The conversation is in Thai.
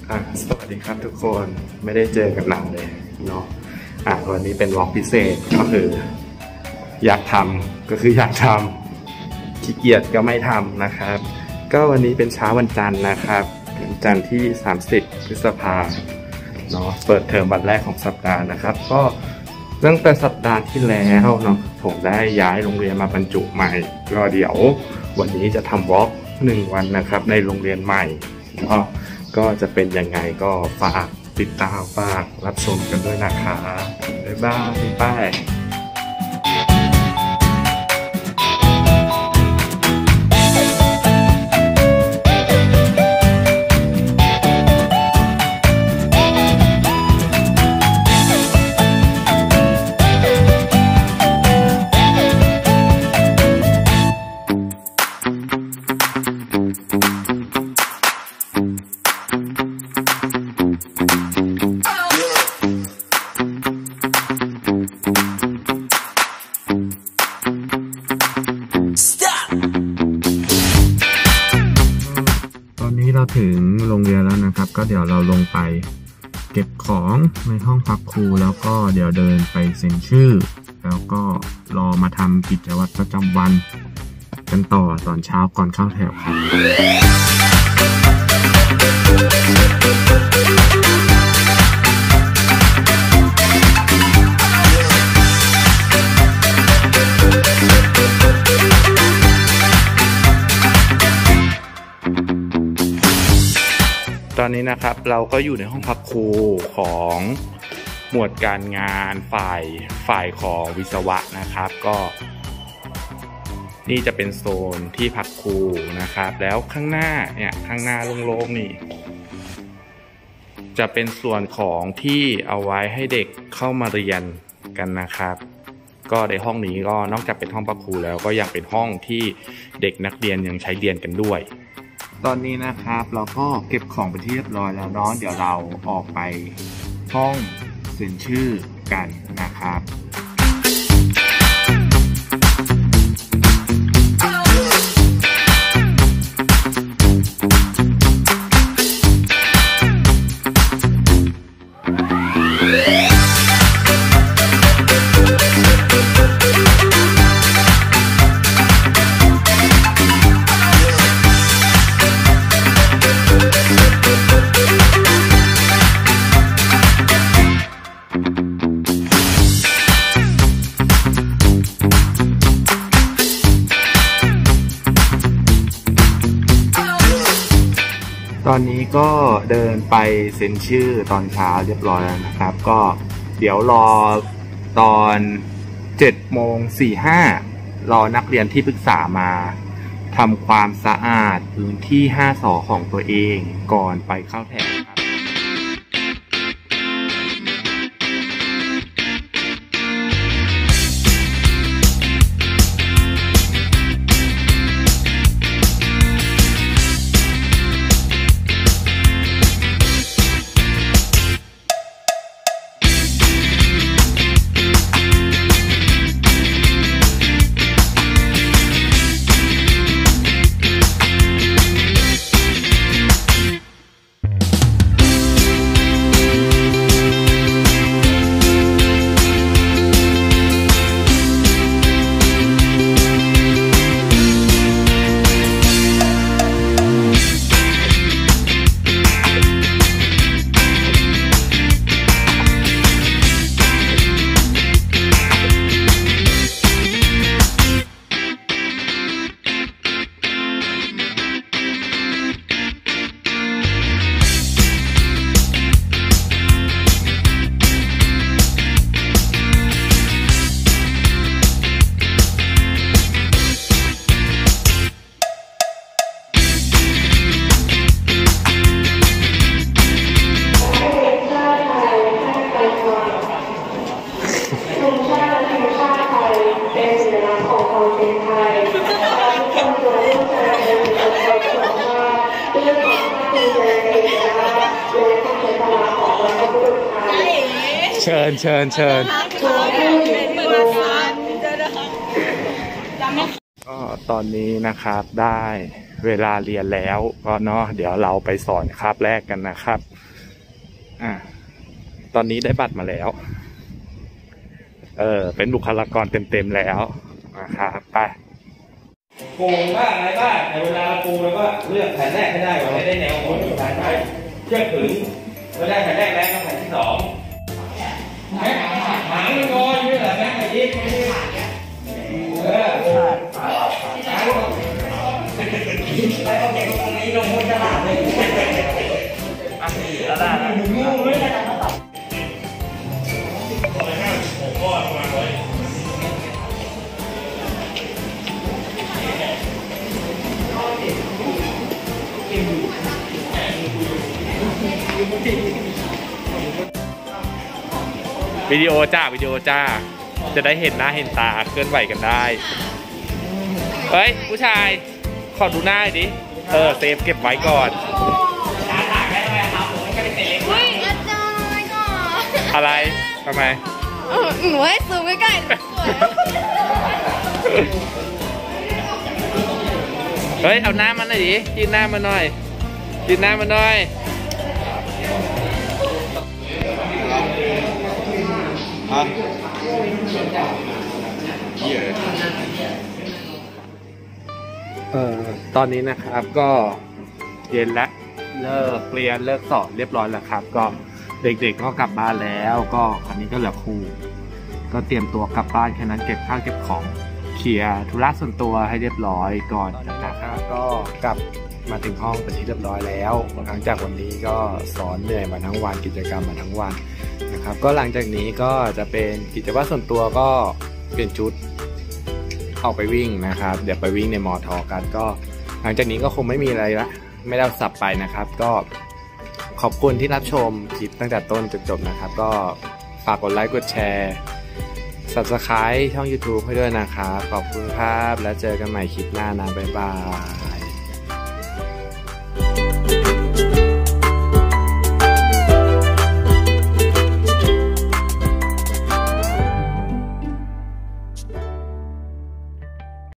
สวัสดีครับทุกคนไม่ได้เจอกันนานเลยเนาะวันนี้เป็นวอล์กพิเศษก็คืออยากทำก็คืออยากทำขี้เกียจก็ไม่ทำนะครับก็วันนี้เป็นเช้าวันจันทร์นะครับวันจันทร์ที่30 พฤษภาคมเนาะเปิดเทอมวันแรกของสัปดาห์นะครับก็ตั้งแต่สัปดาห์ที่แล้วเนาะผมได้ย้ายโรงเรียนมาบรรจุใหม่ก็เดี๋ยววันนี้จะทำวอล์ก1 วันนะครับในโรงเรียนใหม่ก็จะเป็นยังไงก็ฝากติดตามฝากรับชมกันด้วยนะคะบ๊ายบายป้ายเราถึงโรงเรียนแล้วนะครับก็เดี๋ยวเราลงไปเก็บของในห้องพักครูแล้วก็เดี๋ยวเดินไปเซ็นชื่อแล้วก็รอมาทำกิจวัตรประจำวันกันต่อตอนเช้าก่อนเข้าแถวครับตอนนี้นะครับเราก็อยู่ในห้องพักครูของหมวดการงานฝ่ายของวิศวะนะครับก็นี่จะเป็นโซนที่พักครูนะครับแล้วข้างหน้าโล่งๆนี่จะเป็นส่วนของที่เอาไว้ให้เด็กเข้ามาเรียนกันนะครับก็ในห้องนี้ก็นอกจากเป็นห้องพักครูแล้วก็ยังเป็นห้องที่เด็กนักเรียนยังใช้เรียนกันด้วยตอนนี้นะครับเราก็เก็บของไปที่เรียบร้อยแล้วเนาะเดี๋ยวเราออกไปห้องเซ็นชื่อกันนะครับตอนนี้ก็เดินไปเซ็นชื่อตอนเช้าเรียบร้อยแล้วนะครับก็เดี๋ยวรอตอน7:45รอนักเรียนที่ปรึกษามาทำความสะอาดพื้นที่5 ศ.ของตัวเองก่อนไปเข้าแถวครับเชิญก็ตอนนี้นะครับได้เวลาเรียนแล้วก็เนาะเดี๋ยวเราไปสอนคาบแรกกันนะครับตอนนี้ได้บัตรมาแล้วเป็นบุคลากรเต็มแล้วนะครับไปปูบ้างอะไรบ้างในเวลาปูแล้วก็เลือกแผ่นแรกให้ได้ก่อนได้แนวโน้มแผ่นได้เชือกถึงก็ได้แผ่นแรกแล้วก็แผ่นที่2หางมันงออยู่เหรอแม่ไอ้ยิ่งไม่ได้หางเนี่ยแล้วก็เก็บตรงนี้ลงบนกระดาษเลยกระดาษงูไม่ได้วิดีโอจ้าจะได้เห็นหน้าเห็นตาเคลื่อนไหวกันได้เฮ้ยผู้ชายขอดูหน้าดิเซฟเก็บไว้ก่อนอะไรทำไมหนูให้ซูมใกล้ๆเฮ้ยเอาหน้ามันหน่อยดิยืนหน้ามันหน่อยตอนนี้นะครับก็เย็นแล้วเลิกเรียนเลิกสอนเรียบร้อยแล้วครับก็เด็กๆก็กลับบ้านแล้วก็คราวนี้ก็เหลือครูก็เตรียมตัวกลับบ้านแค่นั้นเก็บข้าวเก็บของเคลียร์ธุระส่วนตัวให้เรียบร้อยก่อนนะครับก็กลับมาถึงห้องเป็นที่เรียบร้อยแล้วหลังจากวันนี้ก็สอนเหนื่อยมาทั้งวันกิจกรรมมาทั้งวันนะครับก็หลังจากนี้ก็จะเป็นกิจวัตรส่วนตัวก็เปลี่ยนชุดออกไปวิ่งนะครับเดี๋ยวไปวิ่งในมอทอกันก็หลังจากนี้ก็คงไม่มีอะไรละไม่ได้สับไปนะครับก็ขอบคุณที่รับชมคลิปตั้งแต่ต้นจนจบนะครับก็ฝากกดไลค์กดแชร์ Subscribe ช่อง YouTube ให้ด้วยนะครับขอบคุณครับแล้วเจอกันใหม่คลิปหน้านะบ๊ายบาย